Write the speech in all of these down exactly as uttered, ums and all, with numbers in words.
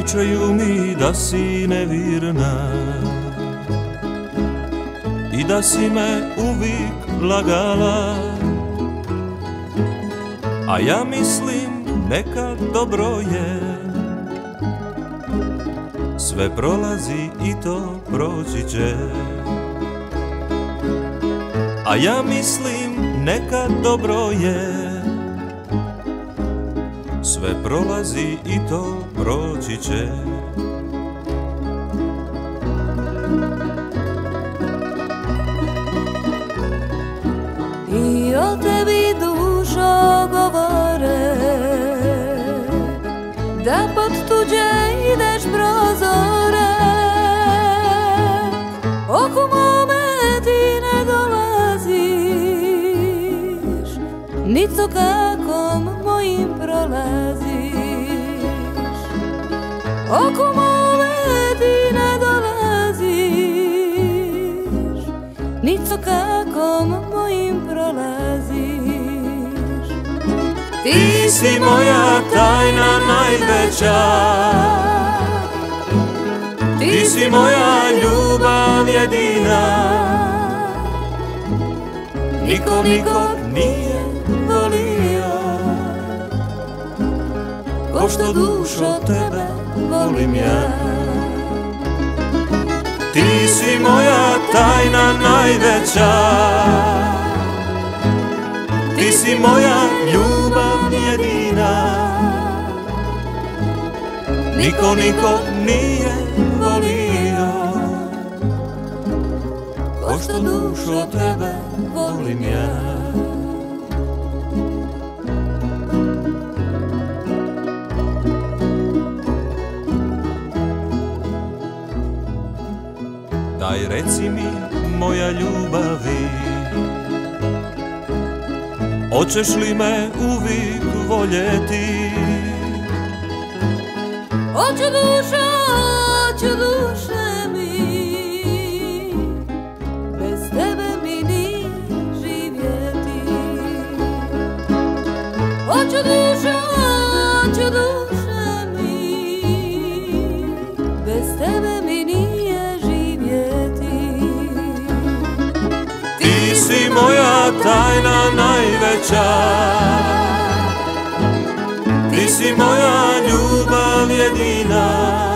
Pričaju mi da si nevirna i da si me uvijek lagala, a ja mislim neka dobro je, sve prolazi i to proći će. A ja mislim neka dobro je, sve prolazi i to proći će. I o tebi dušo govore, da pod tuđe ideš prozore. Oku mome ti ne dolaziš, nic okakom mojim prolaziš. Oku mome ti ne dolaziš, nic okakom mojim prolaziš. Ti si moja tajna najveća, ti si moja ljubav jedina. Niko nikog nije volio ko što dušo tebe volim ja. Ti si moja tajna najveća, ti si moja ljubav jedina. Niko nikog nije volio ko što dušo tebe volim ja. Daj reci mi moja ljubavi, hoćeš li me uvijek voljeti? Hoću dušo, hoću duše mi, bez tebe mi nije živjeti. Hoću dušo, hoću duše mi, bez tebe mi nije živjeti. Ti si moja tajna najveća, ti si moja ljubav jedina.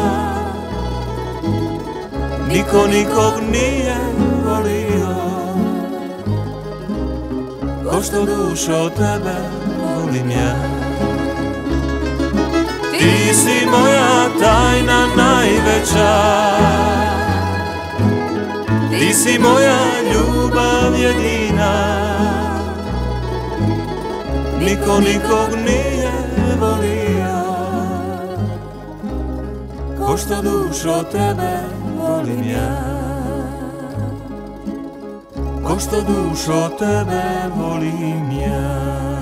Niko nikog nije volio ko što dušo tebe volim ja. Ti si moja tajna najveća, ti si moja ljubav jedina. Niko nikog nije volio ko što dušo tebe volim ja. Ko što dušo tebe volim ja.